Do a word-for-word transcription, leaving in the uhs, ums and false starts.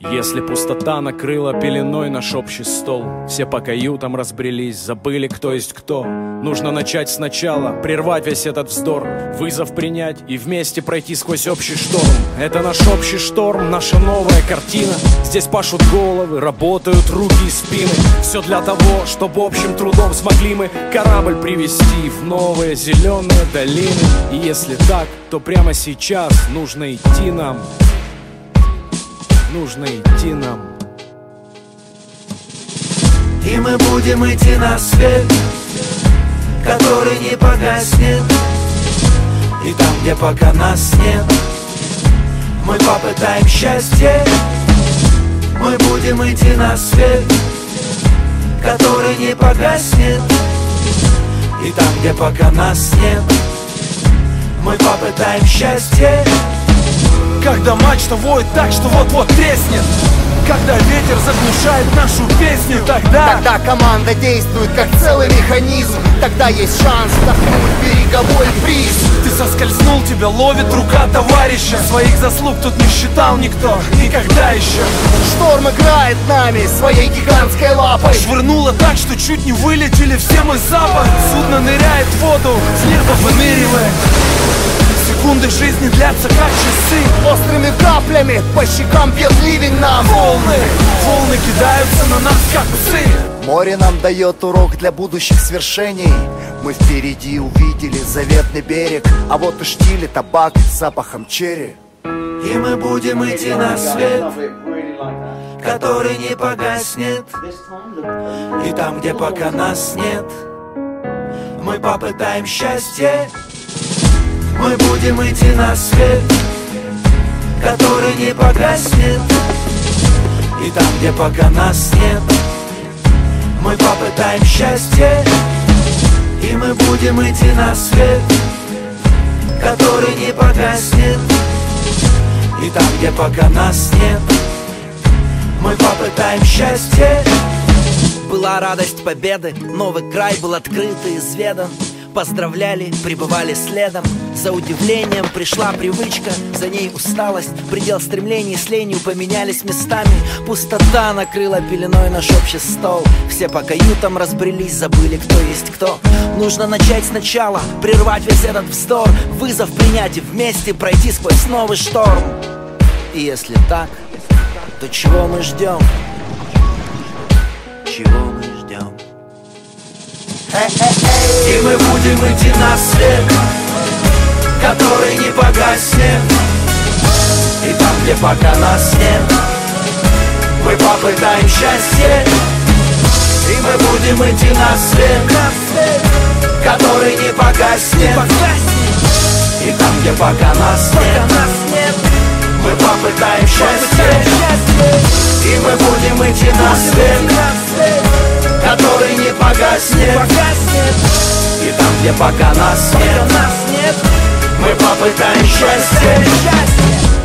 Если пустота накрыла пеленой наш общий стол, все по каютам разбрелись, забыли, кто есть кто. Нужно начать сначала, прервать весь этот вздор, вызов принять и вместе пройти сквозь общий шторм. Это наш общий шторм, наша новая картина. Здесь пашут головы, работают руки и спины. Все для того, чтобы общим трудом смогли мы корабль привести в новые зеленые долины. И если так, то прямо сейчас нужно идти нам. Нужно идти нам. И мы будем идти на свет, который не погаснет. И там, где пока нас нет, мы попытаем счастье. Мы будем идти на свет, который не погаснет. И там, где пока нас нет, мы попытаем счастье. Когда мачта воет так, что вот-вот треснет, когда ветер заглушает нашу песню, тогда Тогда команда действует как целый механизм. Тогда есть шанс вдохнуть береговой бриз. ты соскользнул, тебя ловит рука товарища. Своих заслуг тут не считал никто, никогда еще. Шторм играет нами своей гигантской лапой. Швырнуло так, что чуть не вылетели все мы за борт. Судно ныряет в воду, с неба выныривая. Секунды жизни длятся как часы. Острыми каплями по щекам бьет ливень нам. Волны, волны кидаются на нас как псы. Море нам дает урок для будущих свершений. Мы впереди увидели заветный берег, а вот и штиль и табак с запахом черри. И мы будем идти на свет, который не погаснет. И там, где пока нас нет, мы попытаем счастье. Мы будем идти на свет, который не погаснет. И там, где пока нас нет, мы попытаем счастье. И мы будем идти на свет, который не погаснет. И там, где пока нас нет, мы попытаем счастье. Была радость победы, новый край был открыт и изведан. Поздравляли, пребывали следом. За удивлением пришла привычка, за ней усталость. Предел стремлений с ленью поменялись местами. Пустота накрыла пеленой наш общий стол. Все по каютам разбрелись, забыли, кто есть кто. Нужно начать сначала, прервать весь этот вздор, вызов принять и вместе пройти сквозь новый шторм. И если так, то чего мы ждем? Чего мы ждем? И мы будем идти на свет, который не погаснет. И там, где пока нас нет, мы попытаем счастье. И мы будем идти на свет, который не погаснет. И там, где пока нас нет, мы попытаем счастье. И мы будем идти на свет, который не погаснет. И там, где пока нас нет, мы попытаем счастье.